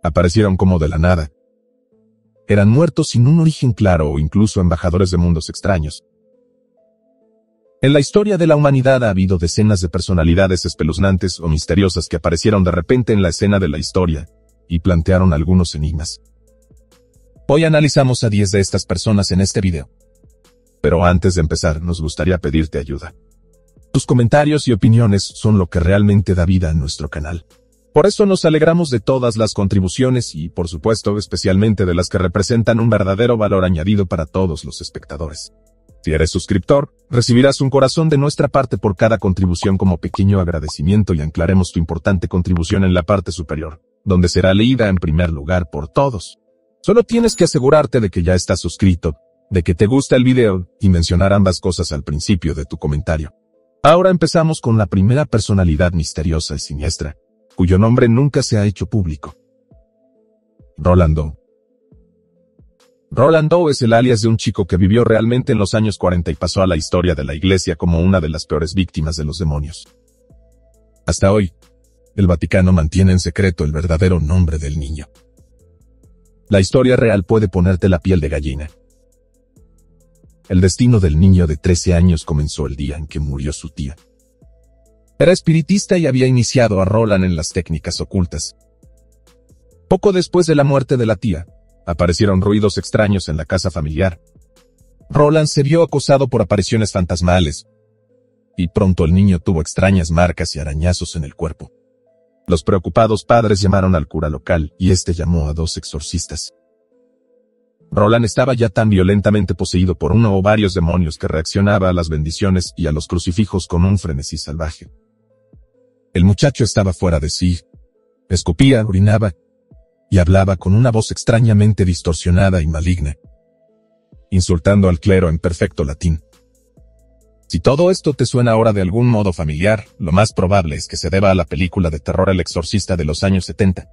Aparecieron como de la nada. Eran muertos sin un origen claro o incluso embajadores de mundos extraños. En la historia de la humanidad ha habido decenas de personalidades espeluznantes o misteriosas que aparecieron de repente en la escena de la historia y plantearon algunos enigmas. Hoy analizamos a 10 de estas personas en este video. Pero antes de empezar, nos gustaría pedirte ayuda. Tus comentarios y opiniones son lo que realmente da vida a nuestro canal. Por eso nos alegramos de todas las contribuciones y, por supuesto, especialmente de las que representan un verdadero valor añadido para todos los espectadores. Si eres suscriptor, recibirás un corazón de nuestra parte por cada contribución como pequeño agradecimiento y anclaremos tu importante contribución en la parte superior, donde será leída en primer lugar por todos. Solo tienes que asegurarte de que ya estás suscrito, de que te gusta el video y mencionar ambas cosas al principio de tu comentario. Ahora empezamos con la primera personalidad misteriosa y siniestra, cuyo nombre nunca se ha hecho público. Roland Doe. Roland Doe es el alias de un chico que vivió realmente en los años 40 y pasó a la historia de la iglesia como una de las peores víctimas de los demonios. Hasta hoy, el Vaticano mantiene en secreto el verdadero nombre del niño. La historia real puede ponerte la piel de gallina. El destino del niño de 13 años comenzó el día en que murió su tía. Era espiritista y había iniciado a Roland en las técnicas ocultas. Poco después de la muerte de la tía, aparecieron ruidos extraños en la casa familiar. Roland se vio acosado por apariciones fantasmales, y pronto el niño tuvo extrañas marcas y arañazos en el cuerpo. Los preocupados padres llamaron al cura local y este llamó a 2 exorcistas. Roland estaba ya tan violentamente poseído por uno o varios demonios que reaccionaba a las bendiciones y a los crucifijos con un frenesí salvaje. El muchacho estaba fuera de sí, escupía, orinaba, y hablaba con una voz extrañamente distorsionada y maligna, insultando al clero en perfecto latín. Si todo esto te suena ahora de algún modo familiar, lo más probable es que se deba a la película de terror El Exorcista de los años 70.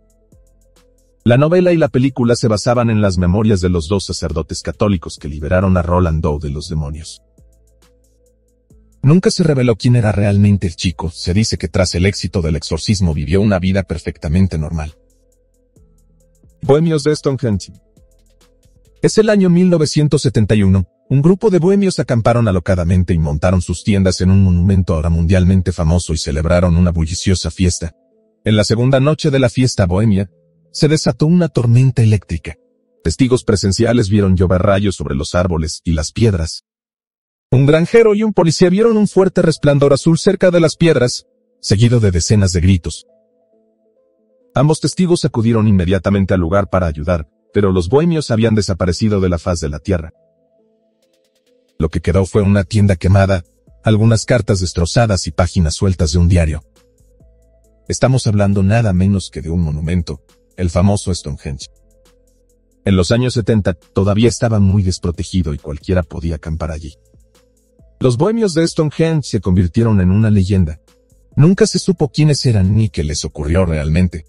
La novela y la película se basaban en las memorias de los 2 sacerdotes católicos que liberaron a Roland Doe de los demonios. Nunca se reveló quién era realmente el chico. Se dice que tras el éxito del exorcismo vivió una vida perfectamente normal. Bohemios de Stonehenge. Es el año 1971. Un grupo de bohemios acamparon alocadamente y montaron sus tiendas en un monumento ahora mundialmente famoso y celebraron una bulliciosa fiesta. En la segunda noche de la fiesta bohemia, se desató una tormenta eléctrica. Testigos presenciales vieron llover rayos sobre los árboles y las piedras. Un granjero y un policía vieron un fuerte resplandor azul cerca de las piedras, seguido de decenas de gritos. Ambos testigos acudieron inmediatamente al lugar para ayudar, pero los bohemios habían desaparecido de la faz de la tierra. Lo que quedó fue una tienda quemada, algunas cartas destrozadas y páginas sueltas de un diario. Estamos hablando nada menos que de un monumento, el famoso Stonehenge. En los años 70 todavía estaba muy desprotegido y cualquiera podía acampar allí. Los bohemios de Stonehenge se convirtieron en una leyenda. Nunca se supo quiénes eran ni qué les ocurrió realmente.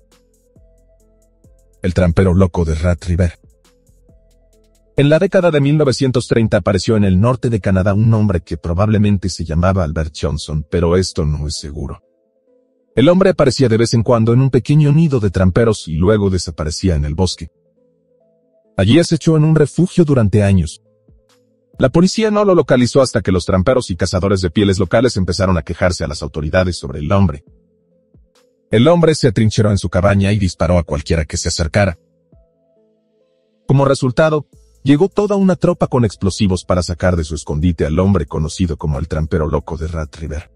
El trampero loco de Rat River. En la década de 1930 apareció en el norte de Canadá un hombre que probablemente se llamaba Albert Johnson, pero esto no es seguro. El hombre aparecía de vez en cuando en un pequeño nido de tramperos y luego desaparecía en el bosque. Allí acechó en un refugio durante años. La policía no lo localizó hasta que los tramperos y cazadores de pieles locales empezaron a quejarse a las autoridades sobre el hombre. El hombre se atrincheró en su cabaña y disparó a cualquiera que se acercara. Como resultado, llegó toda una tropa con explosivos para sacar de su escondite al hombre conocido como el trampero loco de Rat River.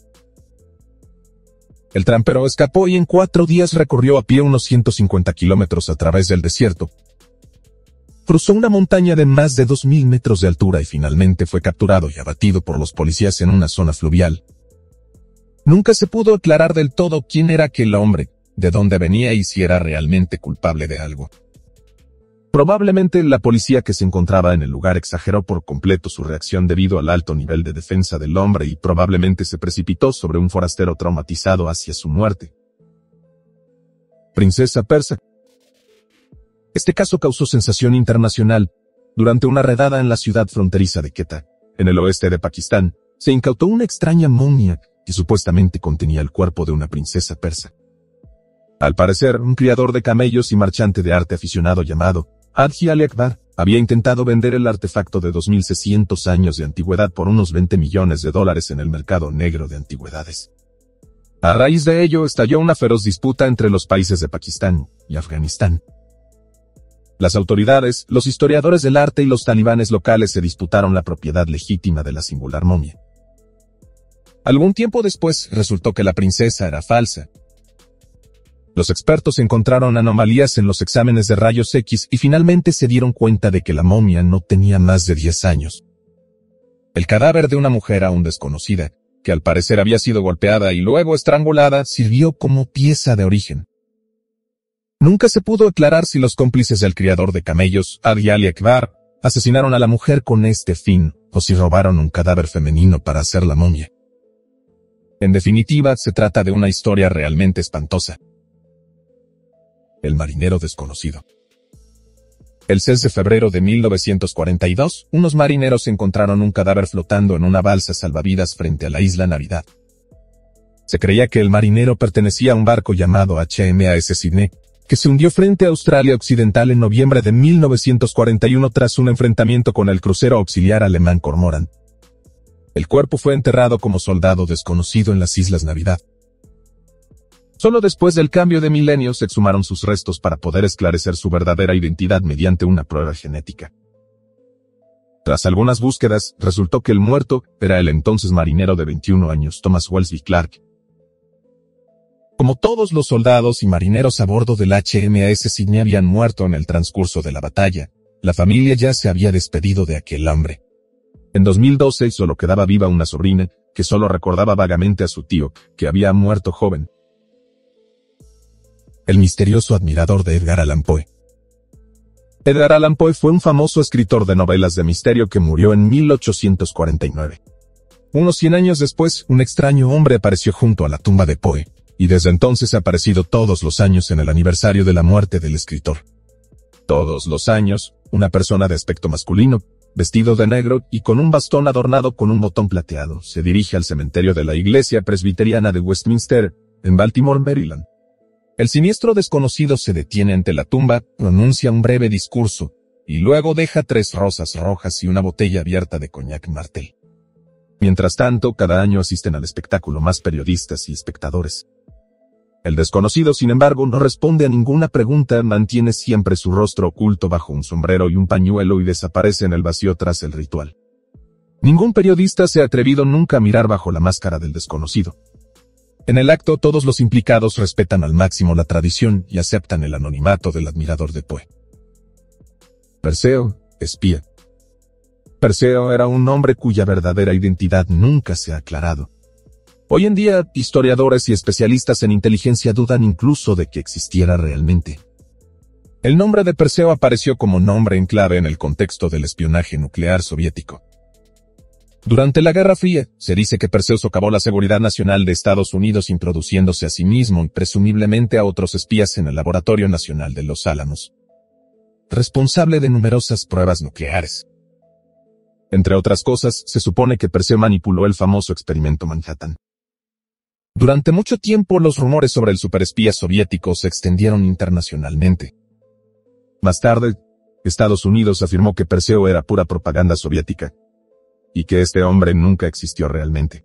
El trampero escapó y en 4 días recorrió a pie unos 150 kilómetros a través del desierto. Cruzó una montaña de más de 2000 metros de altura y finalmente fue capturado y abatido por los policías en una zona fluvial. Nunca se pudo aclarar del todo quién era aquel hombre, de dónde venía y si era realmente culpable de algo. Probablemente la policía que se encontraba en el lugar exageró por completo su reacción debido al alto nivel de defensa del hombre y probablemente se precipitó sobre un forastero traumatizado hacia su muerte. Princesa persa. Este caso causó sensación internacional. Durante una redada en la ciudad fronteriza de Quetta, en el oeste de Pakistán, se incautó una extraña momia que supuestamente contenía el cuerpo de una princesa persa. Al parecer, un criador de camellos y marchante de arte aficionado llamado Haji Ali Akbar había intentado vender el artefacto de 2600 años de antigüedad por unos $20 millones en el mercado negro de antigüedades. A raíz de ello estalló una feroz disputa entre los países de Pakistán y Afganistán. Las autoridades, los historiadores del arte y los talibanes locales se disputaron la propiedad legítima de la singular momia. Algún tiempo después resultó que la princesa era falsa. Los expertos encontraron anomalías en los exámenes de rayos X y finalmente se dieron cuenta de que la momia no tenía más de 10 años. El cadáver de una mujer aún desconocida, que al parecer había sido golpeada y luego estrangulada, sirvió como pieza de origen. Nunca se pudo aclarar si los cómplices del criador de camellos, Haji Ali Akbar, asesinaron a la mujer con este fin, o si robaron un cadáver femenino para hacer la momia. En definitiva, se trata de una historia realmente espantosa. El marinero desconocido. El 6 de febrero de 1942, unos marineros encontraron un cadáver flotando en una balsa salvavidas frente a la isla Navidad. Se creía que el marinero pertenecía a un barco llamado HMAS Sydney, que se hundió frente a Australia Occidental en noviembre de 1941 tras un enfrentamiento con el crucero auxiliar alemán Cormorant. El cuerpo fue enterrado como soldado desconocido en las Islas Navidad. Solo después del cambio de milenio se exhumaron sus restos para poder esclarecer su verdadera identidad mediante una prueba genética. Tras algunas búsquedas, resultó que el muerto era el entonces marinero de 21 años Thomas Welsby Clark. Como todos los soldados y marineros a bordo del HMAS Sydney habían muerto en el transcurso de la batalla, la familia ya se había despedido de aquel hombre. En 2012 solo quedaba viva una sobrina, que solo recordaba vagamente a su tío, que había muerto joven. El misterioso admirador de Edgar Allan Poe. Edgar Allan Poe fue un famoso escritor de novelas de misterio que murió en 1849. Unos 100 años después, un extraño hombre apareció junto a la tumba de Poe, y desde entonces ha aparecido todos los años en el aniversario de la muerte del escritor. Todos los años, una persona de aspecto masculino, vestido de negro y con un bastón adornado con un botón plateado, se dirige al cementerio de la iglesia presbiteriana de Westminster, en Baltimore, Maryland. El siniestro desconocido se detiene ante la tumba, pronuncia un breve discurso, y luego deja 3 rosas rojas y una botella abierta de coñac Martel. Mientras tanto, cada año asisten al espectáculo más periodistas y espectadores. El desconocido, sin embargo, no responde a ninguna pregunta, mantiene siempre su rostro oculto bajo un sombrero y un pañuelo y desaparece en el vacío tras el ritual. Ningún periodista se ha atrevido nunca a mirar bajo la máscara del desconocido. En el acto, todos los implicados respetan al máximo la tradición y aceptan el anonimato del admirador de Poe. Perseo, espía. Perseo era un hombre cuya verdadera identidad nunca se ha aclarado. Hoy en día, historiadores y especialistas en inteligencia dudan incluso de que existiera realmente. El nombre de Perseo apareció como nombre en clave en el contexto del espionaje nuclear soviético. Durante la Guerra Fría, se dice que Perseo socavó la seguridad nacional de Estados Unidos introduciéndose a sí mismo y presumiblemente a otros espías en el Laboratorio Nacional de Los Álamos, responsable de numerosas pruebas nucleares. Entre otras cosas, se supone que Perseo manipuló el famoso experimento Manhattan. Durante mucho tiempo los rumores sobre el superespía soviético se extendieron internacionalmente. Más tarde, Estados Unidos afirmó que Perseo era pura propaganda soviética, y que este hombre nunca existió realmente.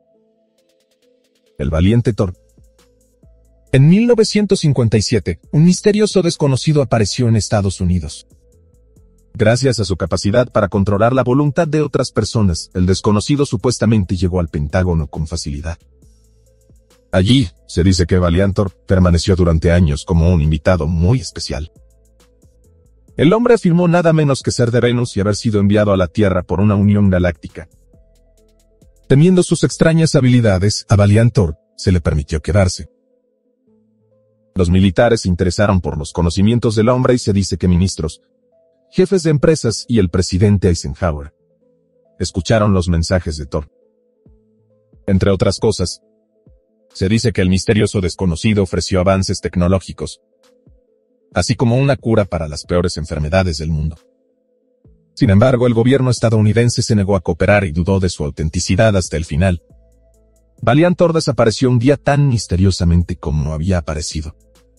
El valiente Thor. En 1957, un misterioso desconocido apareció en Estados Unidos. Gracias a su capacidad para controlar la voluntad de otras personas, el desconocido supuestamente llegó al Pentágono con facilidad. Allí, se dice que Valiant Thor permaneció durante años como un invitado muy especial. El hombre afirmó nada menos que ser de Venus y haber sido enviado a la Tierra por una unión galáctica. Temiendo sus extrañas habilidades, a Valiant Thor se le permitió quedarse. Los militares se interesaron por los conocimientos del hombre y se dice que ministros, jefes de empresas y el presidente Eisenhower escucharon los mensajes de Thor. Entre otras cosas, se dice que el misterioso desconocido ofreció avances tecnológicos, así como una cura para las peores enfermedades del mundo. Sin embargo, el gobierno estadounidense se negó a cooperar y dudó de su autenticidad hasta el final. Valiant Thor desapareció un día tan misteriosamente como había aparecido.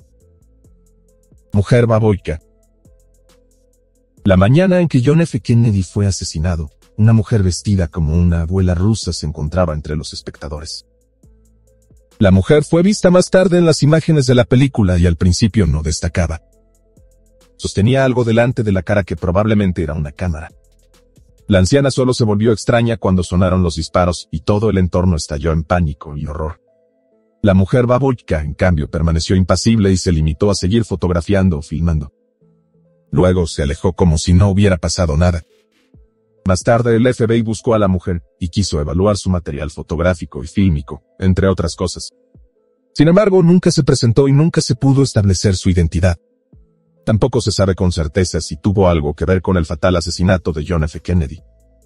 Mujer Baboyka. La mañana en que John F. Kennedy fue asesinado, una mujer vestida como una abuela rusa se encontraba entre los espectadores. La mujer fue vista más tarde en las imágenes de la película y al principio no destacaba. Sostenía algo delante de la cara que probablemente era una cámara. La anciana solo se volvió extraña cuando sonaron los disparos y todo el entorno estalló en pánico y horror. La mujer Baboyka, en cambio, permaneció impasible y se limitó a seguir fotografiando o filmando. Luego se alejó como si no hubiera pasado nada. Más tarde el FBI buscó a la mujer y quiso evaluar su material fotográfico y fílmico, entre otras cosas. Sin embargo, nunca se presentó y nunca se pudo establecer su identidad. Tampoco se sabe con certeza si tuvo algo que ver con el fatal asesinato de John F. Kennedy.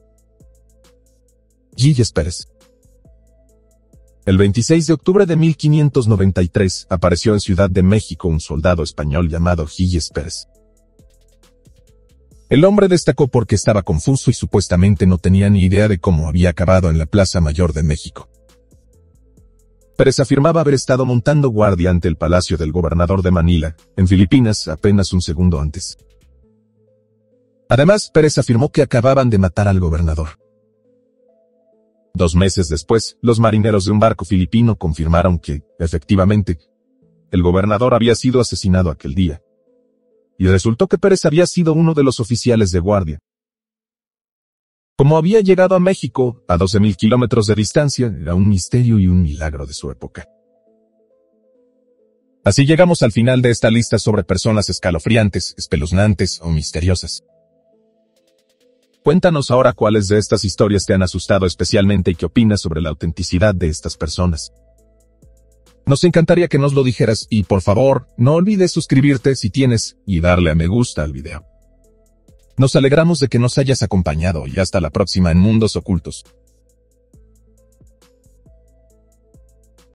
Gilles Pérez. El 26 de octubre de 1593 apareció en Ciudad de México un soldado español llamado Gilles Pérez. El hombre destacó porque estaba confuso y supuestamente no tenía ni idea de cómo había acabado en la Plaza Mayor de México. Pérez afirmaba haber estado montando guardia ante el palacio del gobernador de Manila, en Filipinas, apenas un segundo antes. Además, Pérez afirmó que acababan de matar al gobernador. 2 meses después, los marineros de un barco filipino confirmaron que, efectivamente, el gobernador había sido asesinado aquel día. Y resultó que Pérez había sido uno de los oficiales de guardia. Como había llegado a México, a 12,000 kilómetros de distancia, era un misterio y un milagro de su época. Así llegamos al final de esta lista sobre personas escalofriantes, espeluznantes o misteriosas. Cuéntanos ahora cuáles de estas historias te han asustado especialmente y qué opinas sobre la autenticidad de estas personas. Nos encantaría que nos lo dijeras y, por favor, no olvides suscribirte si tienes y darle a me gusta al video. Nos alegramos de que nos hayas acompañado y hasta la próxima en Mundos Ocultos.